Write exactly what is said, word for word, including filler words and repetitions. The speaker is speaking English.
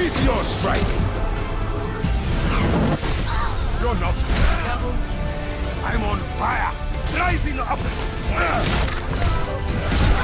It's your strike. You're not. I'm on fire. Rising up.